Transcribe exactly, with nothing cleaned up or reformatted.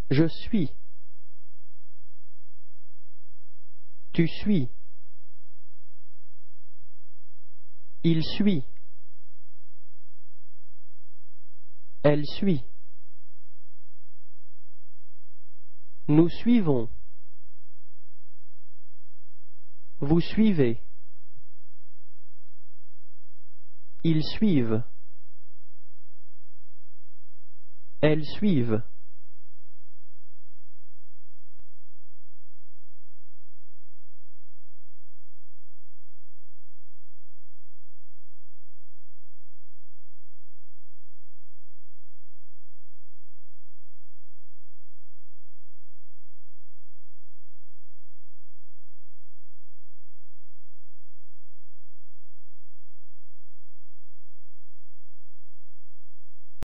Je suis. Tu suis. Il suit. Elle suit. Nous suivons. Vous suivez. Ils suivent. Elles suivent.